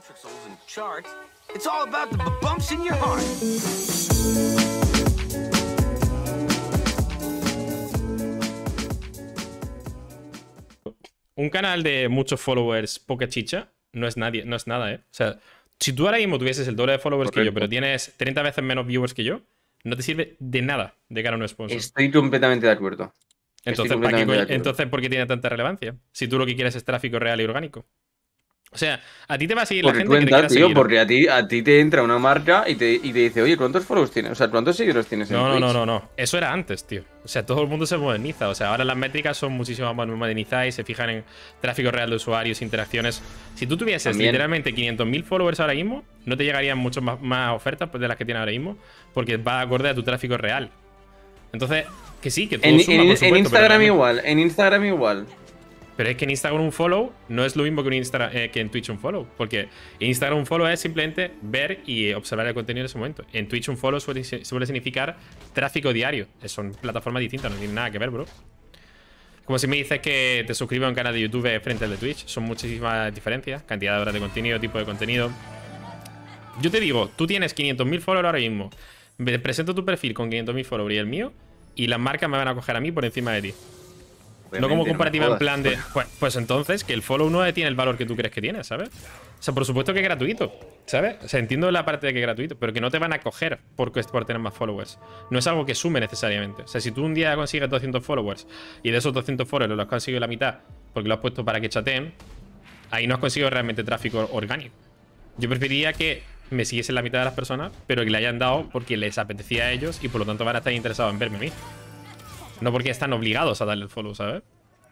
Un canal de muchos followers, poca chicha, no es nadie, no es nada, ¿eh? O sea, si tú ahora mismo tuvieses el doble de followers que yo, pero tienes 30 veces menos viewers que yo, no te sirve de nada de cara a un sponsor. Estoy completamente de acuerdo. Entonces, ¿por qué tiene tanta relevancia? Si tú lo que quieres es tráfico real y orgánico. O sea, a ti te va a seguir la gente que te quiera seguir. Porque a ti te entra una marca y te dice, oye, ¿cuántos follows tienes? O sea, ¿cuántos seguidores tienes en Twitch? No. Eso era antes, tío. O sea, todo el mundo se moderniza. O sea, ahora las métricas son muchísimo más modernizadas y se fijan en tráfico real de usuarios, interacciones. Si tú tuvieses literalmente 500.000 followers ahora mismo, no te llegarían muchas más ofertas de las que tienes ahora mismo, porque va acorde a tu tráfico real. Entonces, que sí, que todo suma, por supuesto, en Instagram igual, en Instagram igual. Pero es que en Instagram un follow no es lo mismo que, que en Twitch un follow. Porque en Instagram un follow es simplemente ver y observar el contenido en ese momento. En Twitch un follow suele significar tráfico diario. Son plataformas distintas, no tienen nada que ver, bro. Como si me dices que te suscribas a un canal de YouTube frente al de Twitch. Son muchísimas diferencias. Cantidad de horas de contenido, tipo de contenido. Yo te digo, tú tienes 500.000 followers ahora mismo. Me presento tu perfil con 500.000 followers y el mío. Y las marcas me van a coger a mí por encima de ti. No como comparativa en plan de... Pues entonces, que el follow no tiene el valor que tú crees que tiene, ¿sabes? O sea, por supuesto que es gratuito, ¿sabes? O sea, entiendo la parte de que es gratuito, pero que no te van a coger por tener más followers. No es algo que sume necesariamente. O sea, si tú un día consigues 200 followers y de esos 200 followers los has conseguido la mitad porque lo has puesto para que chateen, ahí no has conseguido realmente tráfico orgánico. Yo preferiría que me siguiesen la mitad de las personas, pero que le hayan dado porque les apetecía a ellos y por lo tanto van a estar interesados en verme a mí. No porque están obligados a darle el follow, ¿sabes?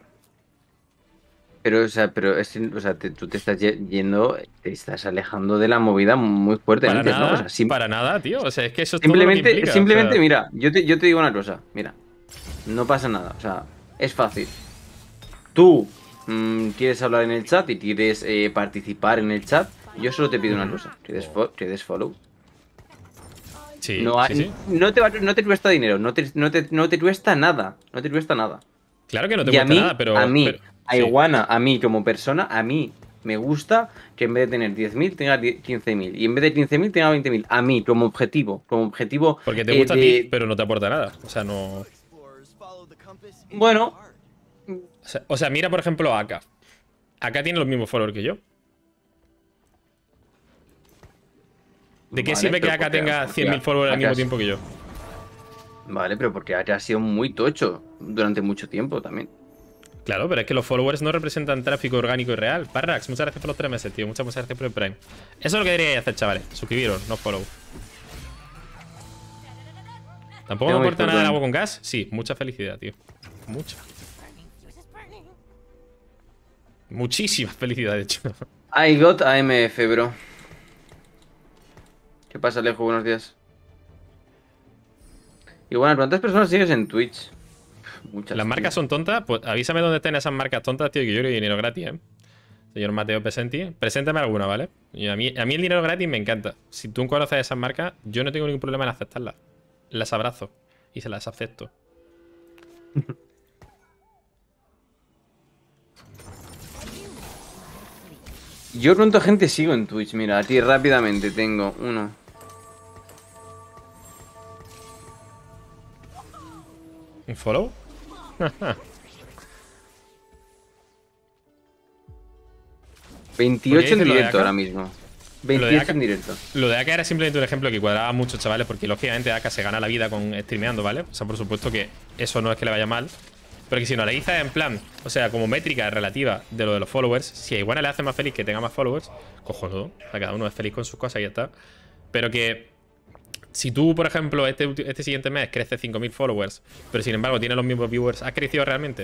Pero, tú te estás yendo, te estás alejando de la movida muy fuerte. Para antes, nada, ¿no? O sea, para nada, tío. O sea, es que eso es simplemente, todo lo que implica, simplemente, o sea... mira, yo te digo una cosa. Mira, no pasa nada. O sea, es fácil. Tú quieres hablar en el chat y quieres participar en el chat. Yo solo te pido una cosa. Que des follow. Sí, sí. No te cuesta dinero, no te cuesta nada. No te cuesta nada. Claro que no te cuesta nada, pero... A Iguana, a mí como persona, a mí me gusta que en vez de tener 10.000 tenga 15.000. Y en vez de 15.000 tenga 20.000. A mí, como objetivo. Porque te gusta a ti, pero no te aporta nada. O sea, no... Bueno. O sea, mira, por ejemplo, a Aka. Aka tiene los mismos followers que yo. ¿De qué sirve que Aka tenga 100.000 followers al mismo tiempo que yo? Vale, pero porque Aka ha sido muy tocho durante mucho tiempo también. Claro, pero es que los followers no representan tráfico orgánico y real. Parrax, muchas gracias por los 3 meses, tío. Muchas gracias por el Prime. Eso es lo que deberíais hacer, chavales. Suscribiros, no follow. ¿Tampoco me aporta nada el agua con gas? Sí, mucha felicidad, tío. Mucha. Muchísima felicidad, de hecho. I got AMF, bro. ¿Qué pasa, Alejo? Buenos días. Y bueno, ¿cuántas personas sigues en Twitch? Muchas. Las marcas son tontas. Pues avísame dónde estén esas marcas tontas, tío, que yo quiero dinero gratis, Señor Mateo Pesenti, preséntame alguna, ¿vale? Y a mí el dinero gratis me encanta. Si tú conoces esas marcas, yo no tengo ningún problema en aceptarlas. Las abrazo y se las acepto. Yo cuánta gente sigo en Twitch, mira, aquí rápidamente tengo uno. ¿Un follow? 28 en directo ahora mismo. 28 en directo. Lo de Aka era simplemente un ejemplo que cuadraba mucho, chavales, porque lógicamente Aka se gana la vida con streameando, ¿vale? O sea, por supuesto que eso no es que le vaya mal. Pero que si no analizas en plan, o sea, como métrica relativa de lo de los followers, si a Iguana le hace más feliz que tenga más followers, cojonudo. O sea, cada uno es feliz con sus cosas y ya está. Pero que si tú, por ejemplo, este siguiente mes creces 5.000 followers, pero sin embargo tienes los mismos viewers, ¿has crecido realmente?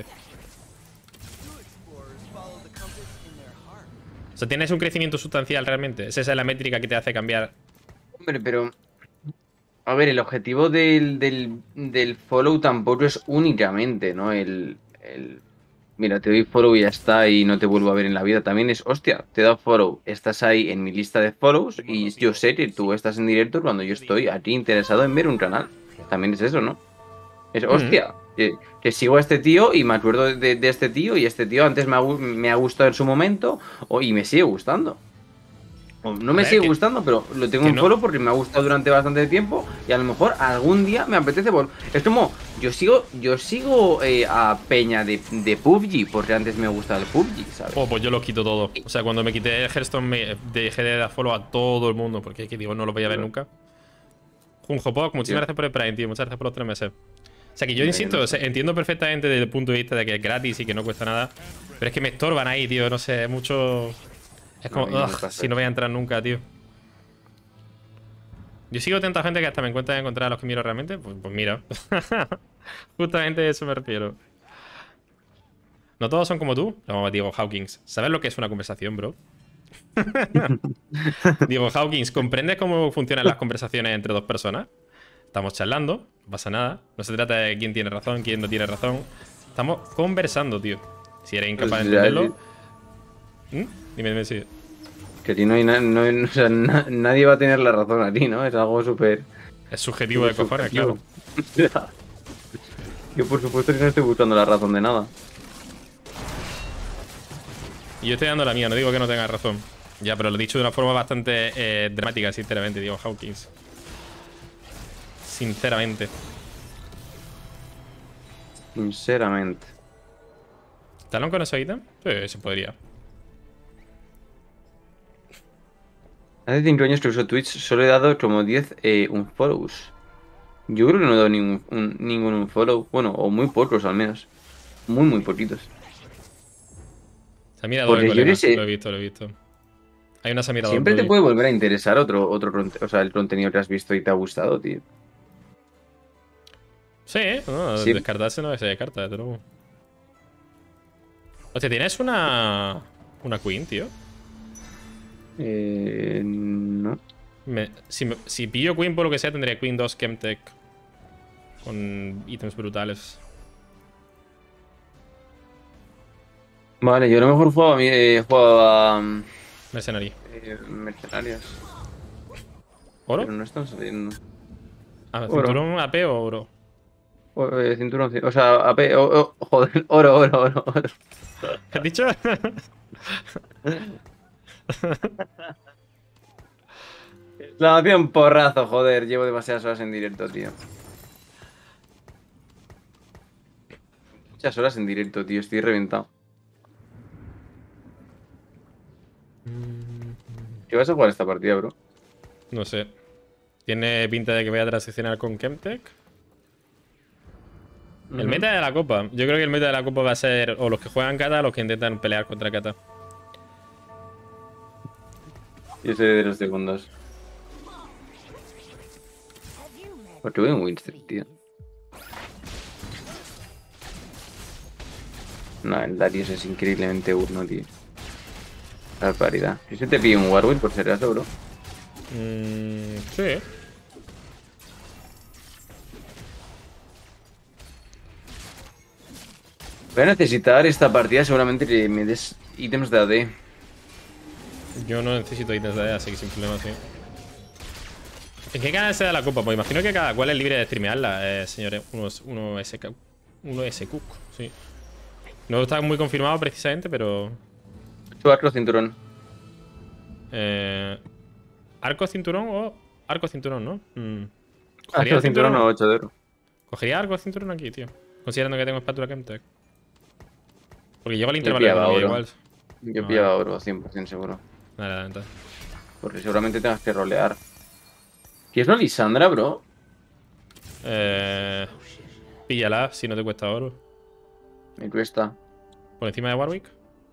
O sea, ¿tienes un crecimiento sustancial realmente? ¿Esa es la métrica que te hace cambiar? Hombre, pero... A ver, el objetivo del follow tampoco es únicamente, ¿no? Mira, te doy follow y ya está y no te vuelvo a ver en la vida. También es, hostia, te he dado follow, estás ahí en mi lista de follows y yo sé que tú estás en directo cuando yo estoy aquí interesado en ver un canal. También es eso, ¿no? Es, hostia, que sigo a este tío y me acuerdo de este tío y este tío antes me ha gustado en su momento y me sigue gustando. No me sigue gustando, pero lo tengo en follow porque me ha gustado durante bastante tiempo y a lo mejor algún día me apetece volver. Es como, yo sigo a Peña de PUBG porque antes me gustaba el PUBG, ¿sabes? Oh, pues yo lo quito todo. O sea, cuando me quité el Hearthstone me dejé de dar follow a todo el mundo porque que digo, no lo voy a ver nunca. Junjo Pop, muchísimas gracias por el Prime, tío. Muchas gracias por los 3 meses. O sea, que yo insisto, o sea, entiendo perfectamente desde el punto de vista de que es gratis y que no cuesta nada. Pero es que me estorban ahí, tío. No sé, mucho... Es como, si no voy a entrar nunca, tío. Yo sigo tanta gente que hasta me encuentran encontrar a los que miro realmente. Pues mira. Justamente a eso me refiero. No todos son como tú. No, Diego Hawkins. ¿Sabes lo que es una conversación, bro? Diego Hawkins, ¿comprendes cómo funcionan las conversaciones entre dos personas? Estamos charlando, no pasa nada. No se trata de quién tiene razón, quién no tiene razón. Estamos conversando, tío. Si eres incapaz de entenderlo... Dime, sí. Que a ti o sea, nadie va a tener la razón a ti, ¿no? Es algo súper... Es subjetivo de cojones, claro. Yo por supuesto que no estoy buscando la razón de nada. Y yo estoy dando la mía, no digo que no tenga razón. Ya, pero lo he dicho de una forma bastante dramática, sinceramente, Diego Hawkins. Sinceramente. Sinceramente. ¿Talón con ese ítem? Sí, se podría. Hace 5 años que uso Twitch, solo he dado como 10 unfollows. Yo creo que no he dado ningún unfollow. Bueno, o muy pocos al menos. Muy poquitos. Se ha mirado el colega. Lo he visto. Hay una Samira. Siempre te puede volver a interesar o sea, el contenido que has visto y te ha gustado, tío. Sí, no, sí. Descartarse no se descarta, desde luego. Hostia, ¿tienes una Queen, tío? No. Si pillo Queen por lo que sea, tendría Queen 2 Chemtech. Con ítems brutales. Vale, yo a lo mejor jugaba Mercenary. Mercenarios. ¿Oro? Pero no están saliendo. ¿Cinturón AP o oro? Cinturón, o sea, AP, joder, oro. ¿Qué has dicho? Exclamación porrazo, joder, llevo demasiadas horas en directo, tío. Muchas horas en directo, tío, estoy reventado. ¿Qué vas a jugar esta partida, bro? No sé. Tiene pinta de que voy a transicionar con Chemtech. El meta de la copa. Yo creo que el meta de la copa va a ser o los que juegan kata o los que intentan pelear contra kata. Yo soy de los segundos. Porque voy en Winston, tío. No, el Darius es increíblemente uno, tío. La paridad. ¿Y se te pide un Warwick por ser acaso, bro? Sí. Voy a necesitar esta partida seguramente que me des ítems de AD. Yo no necesito ítems de AD, así que sin problema, sí. ¿En qué canal se da la copa? Pues imagino que cada cual es libre de streamearla, señores. Uno SQ, sí. No está muy confirmado precisamente, pero... Tu arco cinturón. ¿Arco cinturón o arco cinturón, no? ¿Arco cinturón o 8 de oro? Cogería arco cinturón aquí, tío. Considerando que tengo espátula Chemtech. Porque llevo el intervalo de igual. Yo pillaba oro, 100% seguro. Dale, entonces. Porque seguramente tengas que rolear. ¿Quieres la Lisandra, bro? Píllala si no te cuesta oro. Me cuesta. ¿Por encima de Warwick?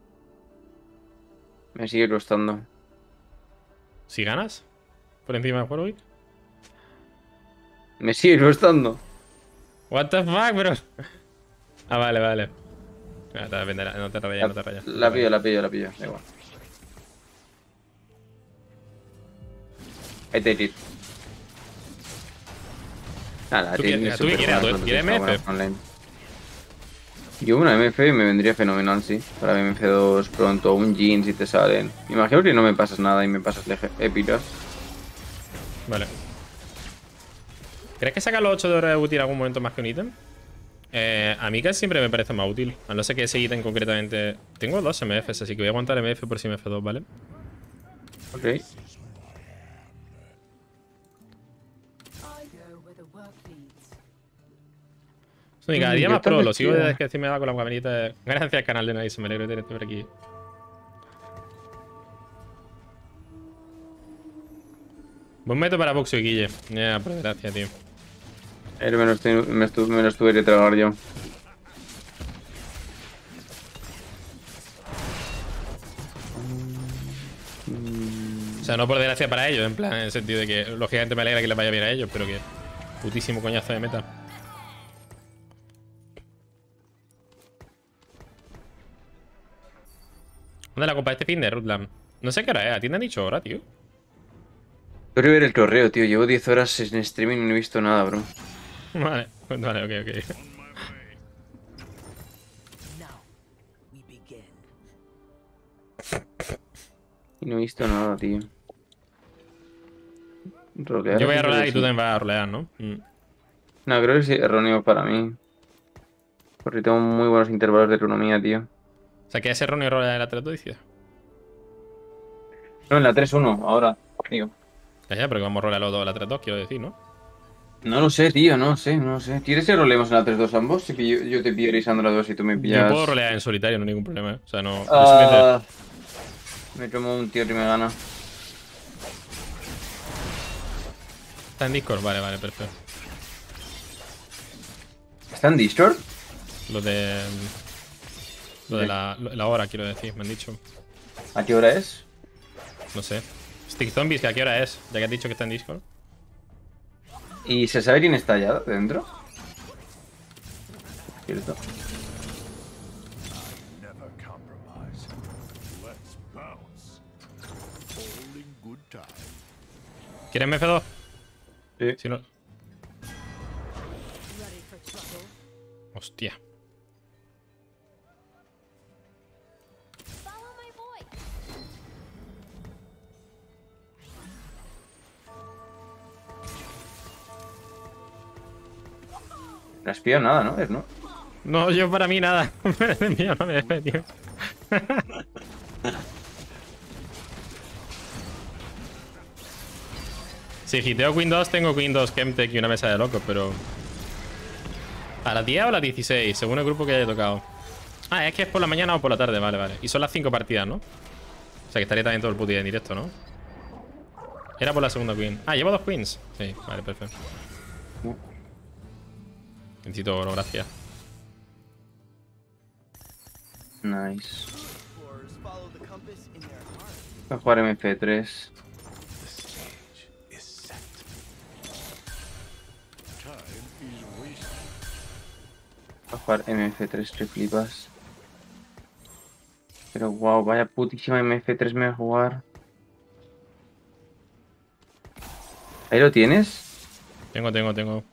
Me sigue costando. ¿Si ganas? ¿Por encima de Warwick? Me sigue costando. What the fuck, bro. Ah, vale. No te rayas, La pillo. Da igual. I take it. Nada, ¿Tú quieres MF? Yo una MF me vendría fenomenal, sí. Para MF2 pronto, un Jhin si te salen. Imagino que no me pasas nada y me pasas épicas. Vale. ¿Crees que sacar los 8 de oro es útil en algún momento más que un ítem? A mí casi siempre me parece más útil. A no ser que ese ítem concretamente... Tengo 2 MFs, así que voy a aguantar MF por si MF2, ¿vale? Ok. Y cada día Yo más pro, también, lo sigo tío. desde que me da con la campanita. Gracias al canal de Nice, me alegro de tenerte por aquí. Buen método para boxeo, Guille. Ya, por desgracia, tío. Me los tuve que tragar yo. O sea, no por desgracia para ellos, en plan, en el sentido de que lógicamente me alegra que les vaya bien a ellos, pero que putísimo coñazo de meta. ¿Dónde la copa este fin de Rutland? No sé qué hora es, ¿a ti te han dicho hora, tío? Quiero ver el correo, tío. Llevo 10 horas en streaming y no he visto nada, bro. Vale, vale, ok. Y no he visto nada, tío. Rolear Yo voy a hace rolear y tú sí. también vas a rolear, ¿no? No, creo que es erróneo para mí. Porque tengo muy buenos intervalos de economía, tío. O sea, que ese erróneo rolear en la 3 dices. No, en la 3-1, ahora, tío. Ya, pero que vamos a rolear los dos en la 3-2, quiero decir, ¿no? No lo sé, tío, no sé. ¿Quieres que rolemos en la 3-2 ambos? Si yo te pillo erizando la 2 y tú me Yo puedo pillas. rolear en solitario, no hay ningún problema, ¿eh? O sea, no. Yo simplemente. Ah, me tomo un tío y me gana. Está en Discord, vale, perfecto. ¿Está en Discord? Lo de. Lo de la hora, quiero decir, me han dicho. ¿A qué hora es? No sé. Stick Zombies, ¿que a qué hora es? Ya que has dicho que está en Discord. ¿Y se sabe quién está allá dentro? Cierto. ¿Quieres MF2? Sí. Si no. Hostia. No has pillado nada, ¿no? ¿No? No, yo para mí nada. Mío, no me dejes, tío. Si hiteo Queen 2, tengo Queen 2, Chemtech y una mesa de locos, pero. ¿A las 10 o a las 16? Según el grupo que haya tocado. Ah, es que es por la mañana o por la tarde, vale. Y son las 5 partidas, ¿no? O sea que estaría también todo el puto día en directo, ¿no? Era por la segunda Queen. Ah, llevo 2 Queens. Sí, vale, perfecto. Necesito oro, gracias. Nice. Voy a jugar MF3. Voy a jugar MF3, que flipas. Pero wow, vaya putísima MF3 me voy a jugar. ¿Ahí lo tienes? Tengo.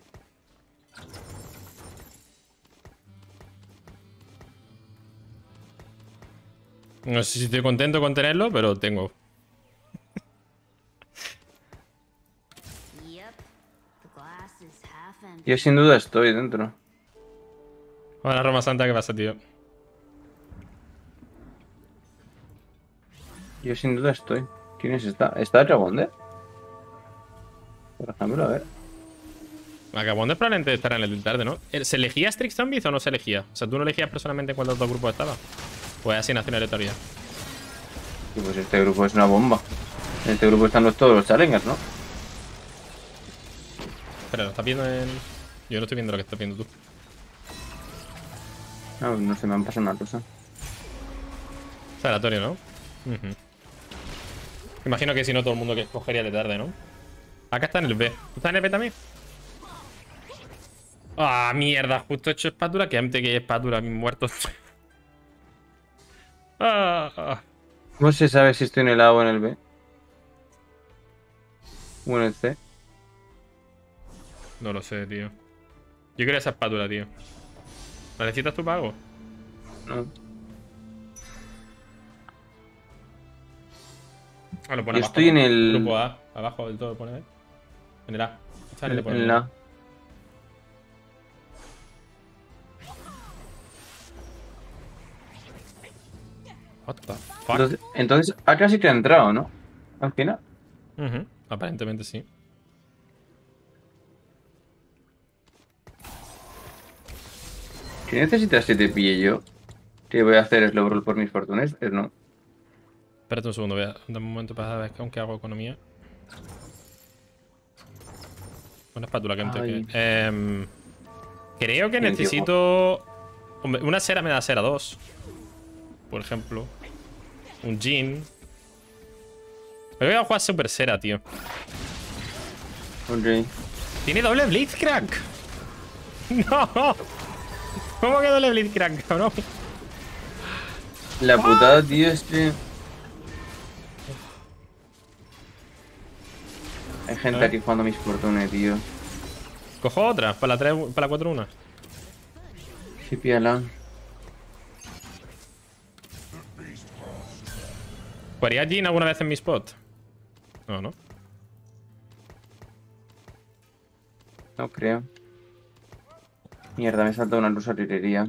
No sé si estoy contento con tenerlo, pero tengo. Yo sin duda estoy dentro. Hola, Roma Santa, ¿qué pasa, tío? Yo sin duda estoy. ¿Quién es esta? ¿Está Dragonder? Por ejemplo, a ver. Vagabond probablemente estará en el tarde, ¿no? ¿Se elegía Strix Zombies o no se elegía? O sea, ¿tú no elegías personalmente en cuántos dos grupos estaba? Pues asignación aleatoria. Y pues este grupo es una bomba. En este grupo están todos los challengers, ¿no? Pero lo estás viendo en. Yo no estoy viendo lo que estás viendo tú. No, no sé, me han pasado una cosa. Es aleatorio, ¿no? Ujú. Imagino que si no, todo el mundo que escogería de tarde, ¿no? Acá está en el B. ¿Tú estás en el B también? Ah, mierda, justo he hecho espátula. Que antes que espátula, mis muertos. ¿Cómo se sabe si estoy en el A o en el B? ¿O en el C? No lo sé, tío. Yo quiero esa espátula, tío. ¿La necesitas tú para algo? No. Ah, lo pone Yo abajo, estoy ¿no? en el... Grupo A. Abajo del todo, pone. En el A. Está en el En el A. What the fuck? Entonces, acá sí que ha entrado, ¿no? Al final. Aparentemente sí. Si necesitas que te pille yo, que voy a hacer slow roll por mis fortunas, no. Espérate un segundo, voy a dar un momento para ver que aunque hago economía. Una espátula que me toque. Creo que necesito... Hombre, una cera me da cera 2. Por ejemplo. Un Jin. Me voy a jugar super cera, tío. Ok. Tiene doble Blitzcrank. No. ¿Cómo que doble Blitzcrank, cabrón? La putada, tío, es que... Hay gente aquí jugando mis fortunas, tío. Cojo otra, para la 4-1. Sí, píala. ¿Jugaría Jin alguna vez en mi spot? No, no. No creo. Mierda, me salta una luz artillería.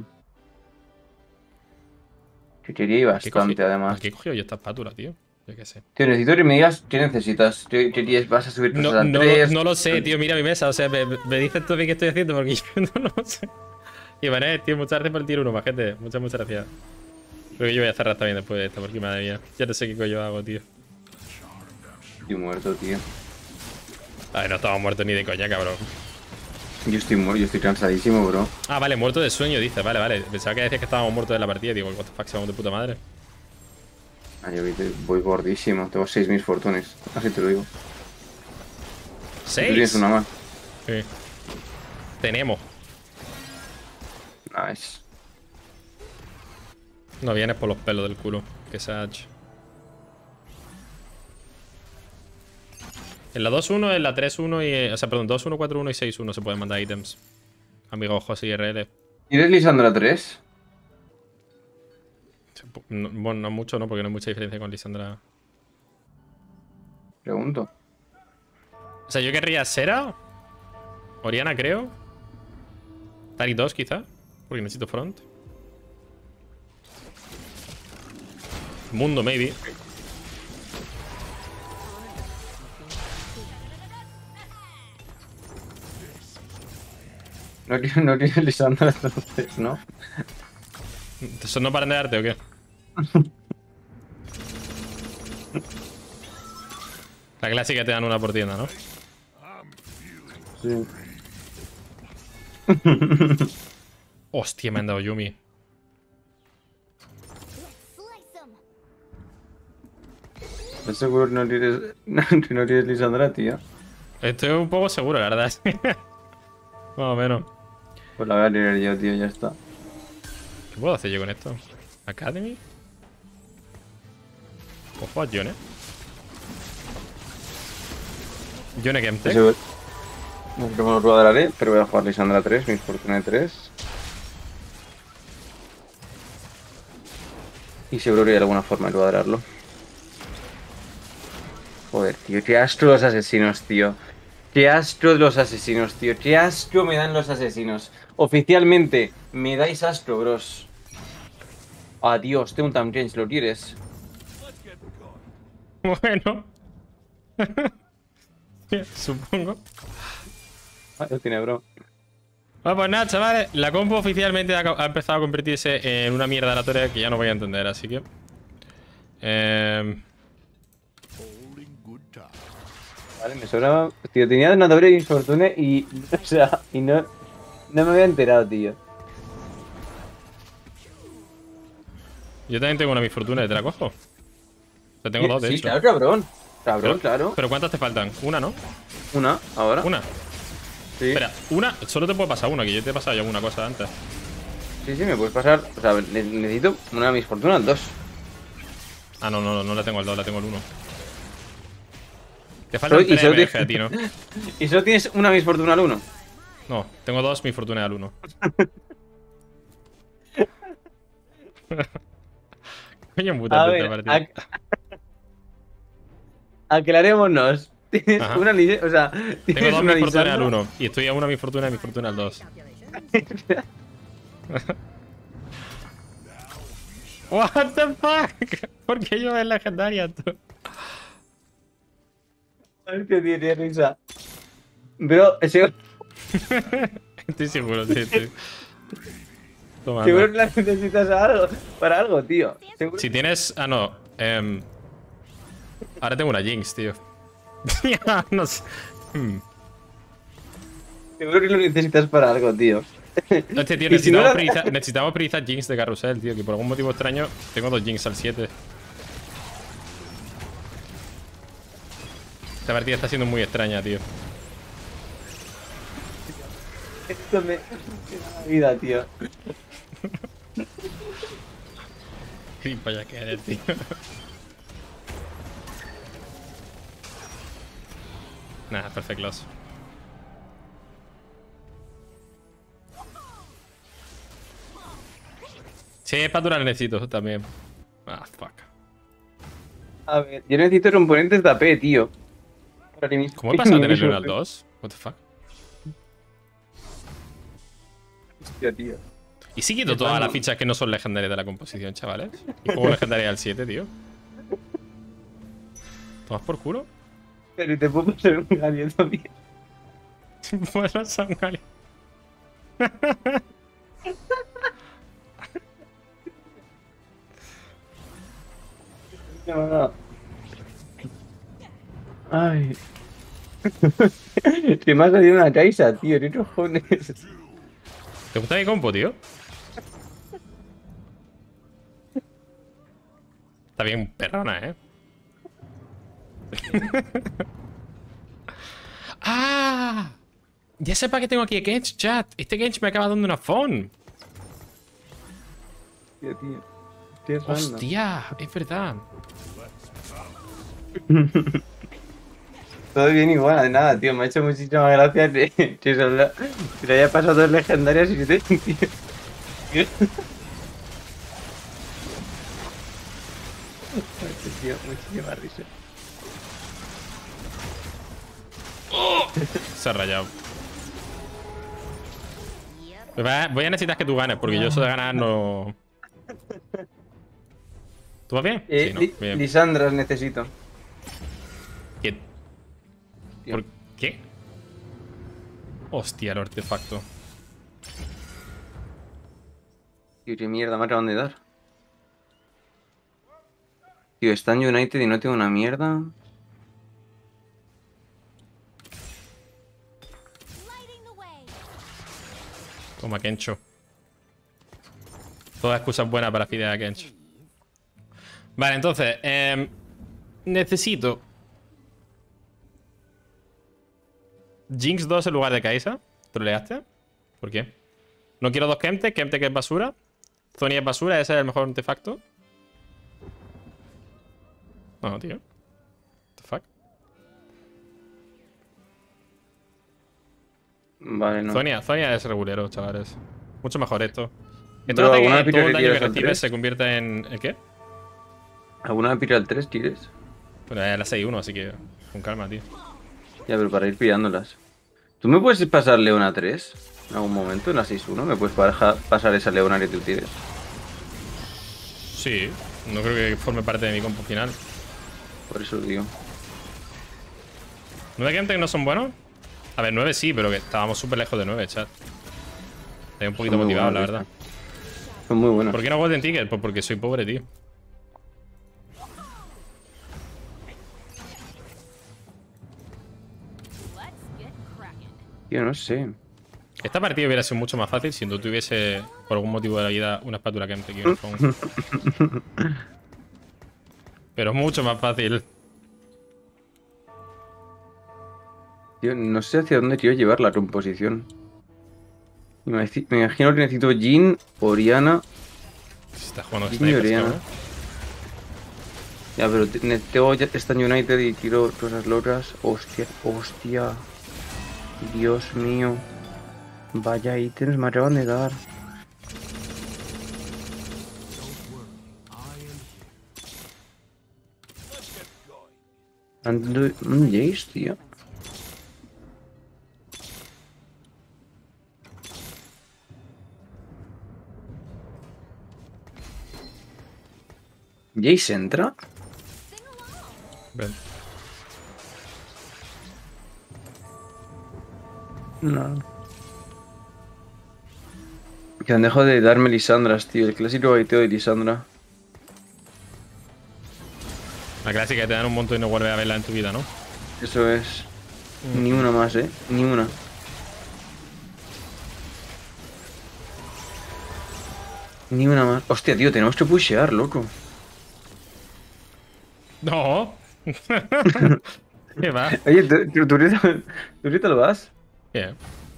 Artillería y bastante, además. ¿Por qué he cogido yo esta espátula, tío? Yo qué sé. Tío, necesito que me digas qué necesitas. ¿Qué vas a subir cosas al 3? No lo sé, tío. Mira mi mesa. O sea, me dices tú a mí qué estoy haciendo porque yo no lo sé. Y Vané, tío, muchas gracias por el tier 1, majete. Muchas gracias. Creo que yo voy a cerrar también después de esto, porque madre mía. Ya no sé qué coño hago, tío. Estoy muerto, tío. A ver, no estamos muertos ni de coña, cabrón. Yo estoy muerto, yo estoy cansadísimo, bro. Ah, vale, muerto de sueño, dice. Vale, vale. Pensaba que decías que estábamos muertos de la partida. Digo, what the fuck, somos de puta madre. Ah, yo voy gordísimo. Tengo 6.000 fortunes. Así te lo digo. ¿6? Tú tienes una más. Sí. Tenemos. Nice. No vienes por los pelos del culo. Que Sage. En la 2-1, en la 3-1 y... O sea, perdón, 2-1, 4-1 y 6-1 se pueden mandar ítems. Amigo José IRL. ¿Tienes Lisandra 3? No, bueno, no mucho, ¿no? Porque no hay mucha diferencia con Lisandra. Pregunto. O sea, yo querría Sera. Oriana, creo. Tari 2, quizá. Porque necesito front. Mundo, maybe. No tienes Lisandra entonces, ¿no? ¿Eso no paran de darte o qué? La clásica te dan una por tienda, ¿no? Sí. Hostia, me han dado Yumi. ¿Estás seguro que no tienes Lisandra, tío? Estoy un poco seguro, la verdad. Más o menos. Pues la voy a tirar yo, tío, ya está. ¿Qué puedo hacer yo con esto? ¿Academy? Ojo a Yone. Yone Gemtech. No sé cómo lo cuadraré, pero voy a jugar Lisandra 3, mis fortuna 3. Y seguro que hay alguna forma de cuadrarlo. Joder, tío, qué asco los asesinos, tío. Qué asco los asesinos, tío. Qué asco me dan los asesinos. Oficialmente, me dais asco, bros. Adiós, tengo un time change, ¿lo quieres? Bueno. Supongo. Ah, lo tiene, bro. Bueno, pues nada, chavales. La compo oficialmente ha empezado a convertirse en una mierda aleatoria que ya no voy a entender, así que... Vale, me sobraba... Tío, tenía una doble infortuna y... O sea, y no me había enterado, tío. Yo también tengo una mi fortuna, ¿te la cojo? O sea, tengo dos, de sí, hecho. claro, cabrón. Cabrón, Pero, claro. ¿Pero cuántas te faltan? ¿Una, no? Una, ahora. ¿Una? Sí. Espera, una... Solo te puedo pasar una, que yo te he pasado ya alguna cosa antes. Sí, me puedes pasar... O sea, necesito una de mis fortunas, 2. Ah, no la tengo al 2, la tengo al 1. Te falta un TNMG a ti, ¿no? ¿Y solo tienes una mis fortuna al 1? No, tengo dos mi fortuna al 1. Coño, puta, A esta ver, partida. aclarémonos. Tienes Ajá. una licencia, o sea, Tengo tienes dos una mi fortuna Lisandra. al 1. Y estoy a una mi fortuna y mi fortuna al 2. What the fuck? ¿Por qué yo es legendaria, tú? Ay, qué tiene risa. Bro, ese... Estoy seguro, sí. Toma, Seguro anda. que la necesitas para algo, tío. Seguro, Si tienes... Ah, no. Ahora tengo una Jinx, tío. No sé. seguro que lo necesitas para algo, tío. Hostia, tío, Y si no necesitamos priorizar Jinx de carrusel, tío. Que por algún motivo extraño tengo 2 Jinx al 7. Esta partida está siendo muy extraña, tío. Esto me da la vida, tío. Gilipollas que eres, tío. Nada, perfect loss. Sí, espátula necesito también. Ah, fuck. A ver, yo necesito componentes de AP, tío. Para mi- ¿Cómo he pasado a mi tenerle mismo- 1 al 2? What the fuck. Hostia, tío. Y sí quito Qué todas las random. fichas que no son legendarias de la composición, chavales. Y juego legendaria al 7, tío. ¿Tomas por culo? Pero te puedo pasar un galio también. Bueno, Sangali. No, no. Ay. Se me ha salido una Kaisa, tío. ¿Qué cojones? ¿Te gusta mi compo, tío? Está bien perrona, ¿eh? ¡Ah! Ya sé para qué tengo aquí a Gench, chat. Este Gench me acaba dando una phone. Tío, tío. Qué random. Hostia, es verdad. Todo bien igual, nada, tío. Me ha hecho muchísima gracia que le haya pasado dos legendarias y te... Tío. Tío, muchísima risa. Se ha rayado. Voy a necesitar que tú ganes, porque yo eso de ganar no... ¿Tú vas bien? Sí, ¿no? Bien. Lisandras necesito. ¿Qué? Tío. ¿Por qué? Hostia, el artefacto. Tío, qué mierda me acaban de dar. Tío, está en United y no tengo una mierda. Toma, Kencho. Todas excusas buenas para fidear a Kencho. Vale, entonces, necesito Jinx 2 en lugar de Kaisa. ¿Troleaste? ¿Por qué? No quiero dos Kemte, Kemte que es basura. Zoni es basura, ese es el mejor artefacto. No, tío. What the fuck. Vale, no. Zonia es regulero, chavales. Mucho mejor esto. Esto Bro, hace ¿alguna que pica todo que el daño que quieras al recibes 3? se convierta en... ¿El qué? ¿Alguna pira al 3 quieres? Pero es la 6-1, así que con calma, tío. Ya, pero para ir pillándolas. ¿Tú me puedes pasar Leona 3 en algún momento, en la 6-1? ¿Me puedes pasar esa Leona que tú tienes? Sí, no creo que forme parte de mi compo final. Por eso lo digo. ¿9 Kemte no son buenos? A ver, 9 sí, pero que estábamos súper lejos de 9, chat. Estoy un poquito Son muy motivado, buenos, la verdad. Son muy buenos. ¿Por qué no Golden Ticket? Pues porque soy pobre, tío. Tío, no sé. Esta partida hubiera sido mucho más fácil si no tuviese, por algún motivo de la vida, una espátula Kemte que una phone. Pero es mucho más fácil. Tío, no sé hacia dónde quiero llevar la composición. Me imagino que necesito Jhin, Oriana. Se está jugando Jhin y Snipers, Oriana. cabrón. Ya, pero tengo ya Stan United y quiero cosas locas. Hostia, hostia. Dios mío. Vaya ítems me acaban de dar. Ando un Jace, tío. ¿Jace entra? Ven. No. Que han dejado de darme Lisandras, tío. El clásico baiteo de Lisandra. La clásica que te dan un montón y no vuelves a verla en tu vida, ¿no? Eso es. Ni una más, Ni una. Ni una más. Hostia, tío, tenemos que pushear, loco. No. ¿Qué va? Oye, ¿tú ahorita lo vas? Bien.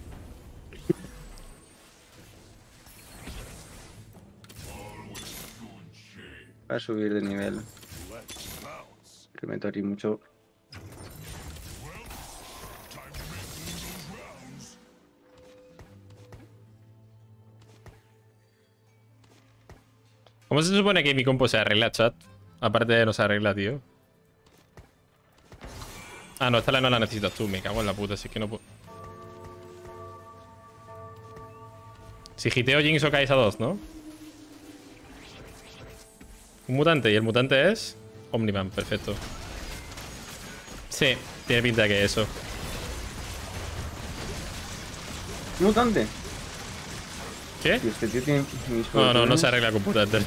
Va a subir de nivel. Que me toque mucho. ¿Cómo se supone que mi compo se arregla, chat? Aparte de no se arregla, tío. Ah, no, esta no la necesitas tú. Me cago en la puta, si es que no puedo. Si hiteo Jinx o Kai'Sa 2, ¿no? Un mutante, y el mutante es Omniman, perfecto. Sí, tiene pinta de que eso. ¿Mutante? ¿Qué? Tío, este tío tiene mis No se arregla con mutante.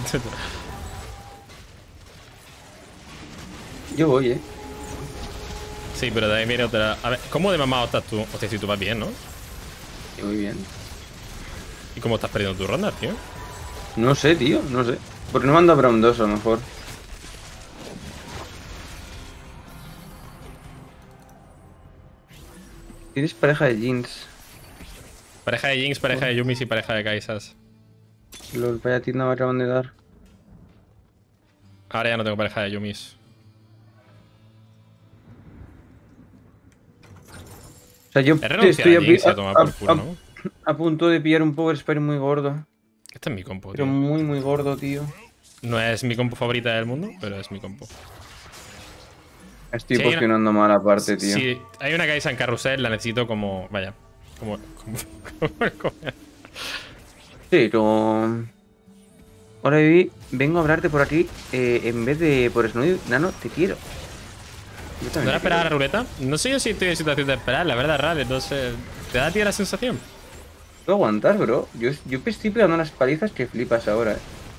Yo voy, Sí, pero de ahí viene otra. A ver, ¿cómo de mamado estás tú? Hostia, si tú vas bien, ¿no? Sí, muy bien. ¿Y cómo estás perdiendo tu ronda, tío? No sé, tío, no sé. Porque no manda Brown 2 a lo mejor. Tienes pareja de jeans. Pareja de Jinx, pareja de Yumis y pareja de Kaisas. Lol, vaya tienda me acaban de dar. Ahora ya no tengo pareja de Yumis. O sea, yo He renunciado estoy a Jinx y a tomar por culo, ¿no? a punto de pillar un Power Spare muy gordo. Este es mi compo, Pero tío. muy, muy gordo, tío. No es mi compo favorita del mundo, pero es mi compo. Estoy Si hay una- posicionando mal aparte, tío. Si hay una Kaisa en carrusel, la necesito como. Vaya. Como- Pero... Hola, baby. Vengo a hablarte por aquí. En vez de por Snowy, Nano, te quiero. Yo ¿No también era te esperar a la quiero. ruleta? No sé yo si estoy en situación de esperar, la verdad, Rale. Entonces, ¿te da a ti la sensación? Puedo aguantar, bro. Yo estoy pegando unas palizas que flipas ahora,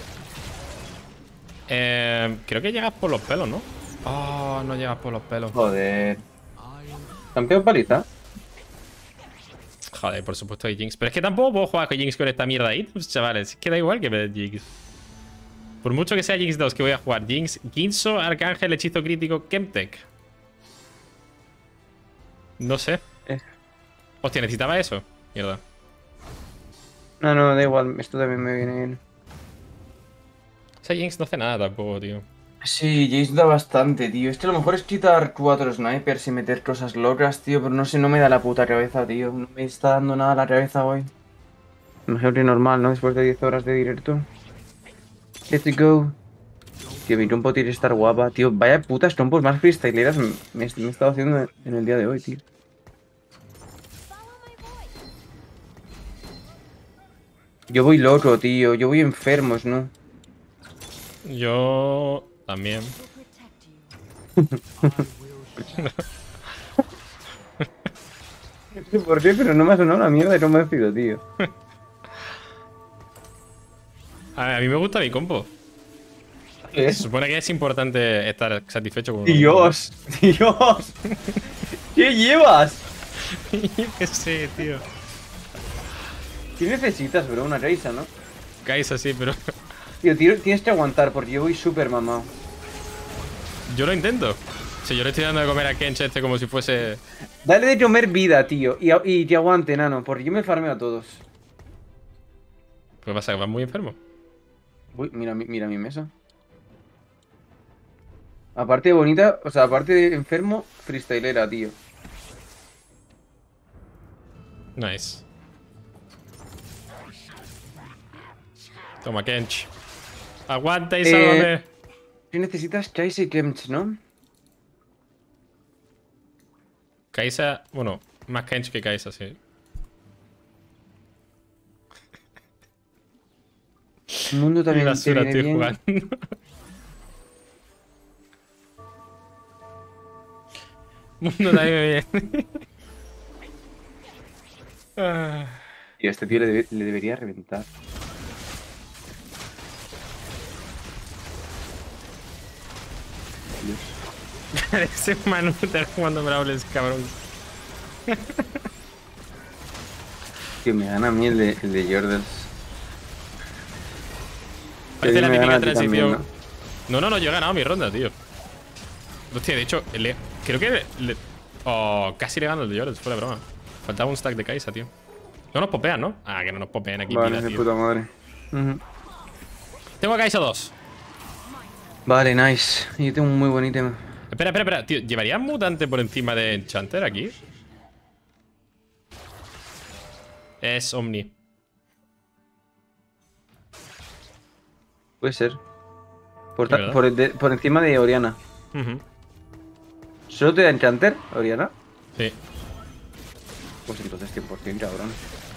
Creo que llegas por los pelos, ¿no? Oh, no llegas por los pelos. Joder. ¿Campeón paliza? Joder, por supuesto hay Jinx. Pero es que tampoco puedo jugar con Jinx con esta mierda ahí, pues, chavales. Es que da igual que me den Jinx. Por mucho que sea Jinx 2 que voy a jugar. Jinx, Ginso, Arcángel, Hechizo Crítico, Kemtech. No sé. Hostia, necesitaba eso. Mierda. No, da igual. Esto también me viene bien. Esa Jinx no hace nada tampoco, tío. Sí, Jace da bastante, tío. Es que a lo mejor es quitar 4 snipers y meter cosas locas, tío, pero no sé, no me da la puta cabeza, tío. No me está dando nada la cabeza hoy. Imagino que normal, ¿no? Después de 10 horas de directo. Let's go. Tío, mi trompo tiene que estar guapa, tío. Vaya putas trompos más freestyleras me he estado haciendo en el día de hoy, tío. Yo voy loco, tío. Yo voy enfermos, ¿no? Yo también. No sé por qué, pero no me ha sonado la mierda de convencido, tío. A mí me gusta mi compo. Se supone que es importante estar satisfecho con uno mismo, Dios, Dios. ¿Qué llevas? ¿no? ¿Qué sé, tío? ¿Qué necesitas, bro? Una Reisa, ¿no? Kaisa sí, pero Tío, tienes que aguantar porque yo voy súper mamado. yo lo intento. Si yo le estoy dando de comer a Kench este como si fuese... Dale de comer vida, tío. Y que aguante, nano, porque yo me farmeo a todos. Pues pasa que vas muy enfermo. Uy, mira mi mesa. Aparte de bonita, o sea, aparte de enfermo, freestylera, tío. Nice. Toma, Kench. Aguanta y sálvame. ¿Qué necesitas? Chase y Kemch, ¿no? Kaisa... Bueno, más Kench que Kaisa, sí. El mundo Y también te basura viene estoy bien. jugando. Mundo también me viene. Ah. Y a este tío le debería reventar. Dios. Ese Manu está jugando Brawlers, cabrón. Que me gana a mí el de Jordels. Parece la me gana típica a ti transición. también, No, yo he ganado mi ronda, tío. Hostia, de hecho, creo que oh, casi le gano el de Jordels, fue de broma. Faltaba un stack de Kaisa, tío. No nos popean, ¿no? Ah, que no nos popean aquí, Vale, mira, de tío. puta madre. Tengo a Kaisa 2. Vale, nice. Y yo tengo un muy buen ítem. Espera, tío. ¿Llevarías mutante por encima de Enchanter aquí? Es Omni. Puede ser. Por, ¿Es verdad? por encima de Oriana. Ujú. ¿Solo te da Enchanter, Oriana? Sí. Pues entonces 100%, cabrón.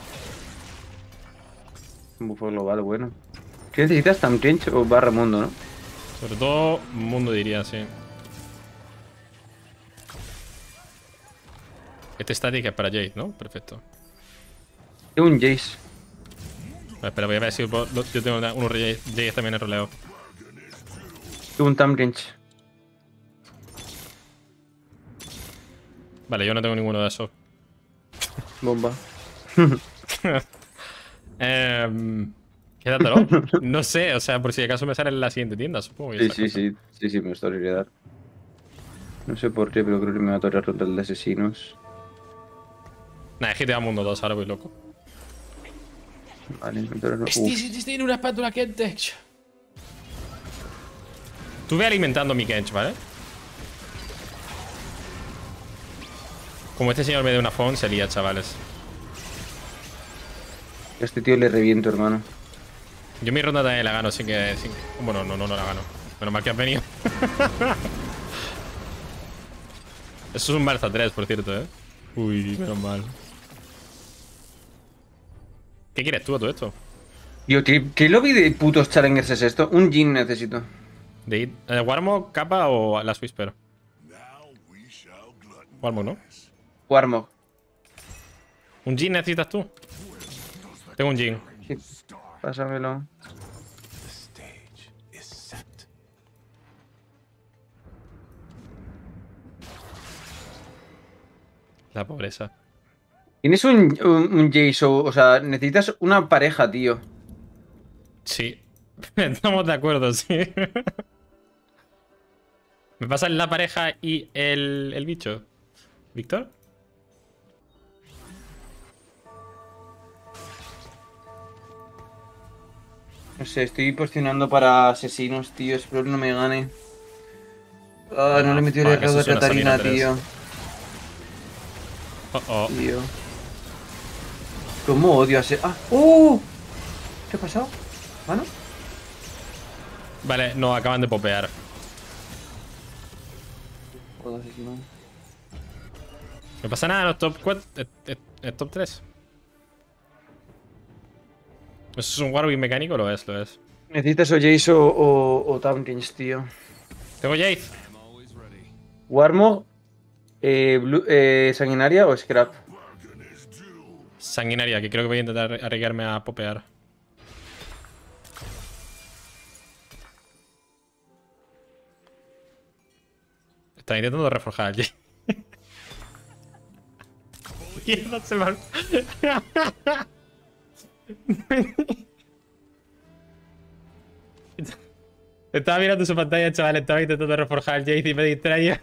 Un bufo global bueno. ¿Qué necesitas? ¿Tamtrinch o barra mundo, no? Sobre todo mundo, diría, sí. Este static es para Jade, ¿no? Perfecto. Tengo un Jace. Espera, voy a ver si yo tengo unos Jade también en roleo. Tengo un Tamtrinch. Vale, yo no tengo ninguno de esos. Bomba. Quédatelo. No sé, o sea, por si acaso me sale en la siguiente tienda, supongo. Sí, me está olvidando. No sé por qué, pero creo que me va a tocar contra el de asesinos. Nah, es GTA Mundo 2, ahora voy loco. Vale, entonces... Este tiene una espátula Kench. Tú ve alimentando mi Kench, ¿vale? Como este señor me dé una phone, se lía, chavales. A este tío le reviento, hermano. Yo mi ronda también la gano, así que... Bueno, no la gano. Menos mal que has venido. Eso es un Barça 3, por cierto, ¿eh? Uy, menos mal. ¿Qué quieres tú a todo esto? Tío, ¿qué lobby de putos challengers es esto? Un Jin necesito. ¿De Warmog, Kappa o Last Whisper? Warmog, ¿no? Warmog. ¿Un Jin necesitas tú? Tengo un Jin. Sí, pásamelo. La pobreza. ¿Tienes un Jace o sea, necesitas una pareja, tío? Sí. Estamos de acuerdo, sí. ¿Me pasan la pareja y el bicho? ¿Víctor? No sé, estoy posicionando para asesinos, tío. Espero que no me gane. Ah, no le he metido el que eso error es de una Samira Catarina, 3. tío. Oh. Tío. ¿Cómo odio a ese...? ¡Ah! ¡Oh! ¿Qué ha pasado? ¿Mano? Vale, no, acaban de popear. Joder, asesino. No pasa nada, los top 4. Top 3. ¿Eso es un Warwick mecánico? Lo es. Necesitas o Jace o Tamkins, tío. Tengo Jade. Warmog, Sanguinaria o Scrap. Sanguinaria, que creo que voy a intentar arriesgarme a popear. Está intentando reforjar al Jade. Mierda, se me ha... Estaba mirando su pantalla, chaval. Estaba intentando reforjar al Jade y me distraía.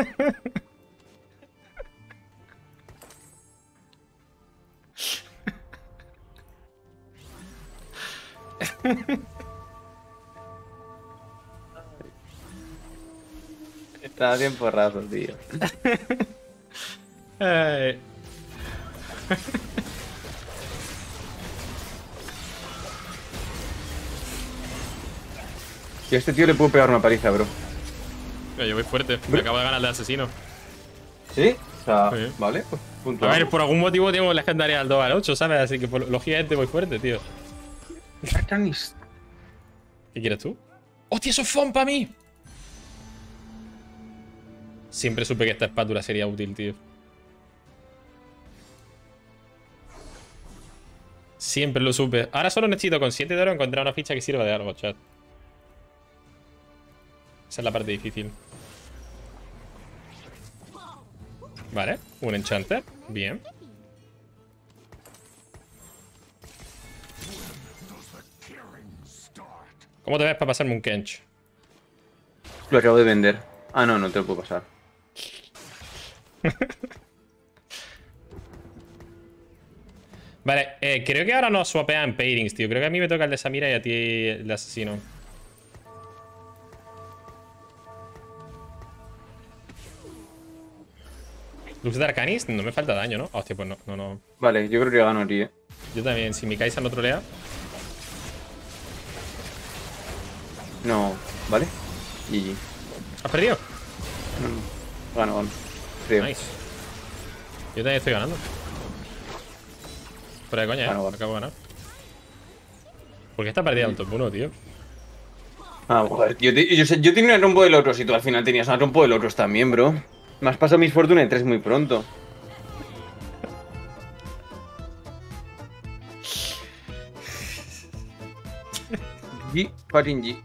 Está bien porrazo, tío. Ay. Y a este tío le puedo pegar una paliza, bro. Yo voy fuerte. Me acabo de ganar de asesino. ¿Sí? O sea, Sí. vale, pues punto. A ver, por algún motivo tengo legendaria al 2 al 8, ¿sabes? Así que lógicamente voy fuerte, tío. ¿Qué quieres tú? ¡Hostia, eso es fun para mí! Siempre supe que esta espátula sería útil, tío. Siempre lo supe. Ahora solo necesito con 7 de oro encontrar una ficha que sirva de algo, chat. Esa es la parte difícil. Vale, un enchanter. Bien. ¿Cómo te ves para pasarme un Kench? Lo acabo de vender. Ah, no, no te lo puedo pasar. Vale, creo que ahora nos swapean pairings, tío. Creo que a mí me toca el de Samira y a ti el de asesino. Luz de Arcanis, no me falta daño, ¿no? Hostia, pues no. Vale, yo creo que gano aquí, Yo también, si mi Kaisa no trolea. No, ¿vale? GG. ¿Has perdido? Gano. Creo. Nice. Yo también estoy ganando. Fuera de coña, Gano. Acabo de ganar. ¿Por qué está perdida el top 1, tío? Ah, joder. Yo tenía una rompo del otro, si tú al final tenías una rompo del otros también, bro. Me has pasado mis fortuna en 3 muy pronto. G, fucking G.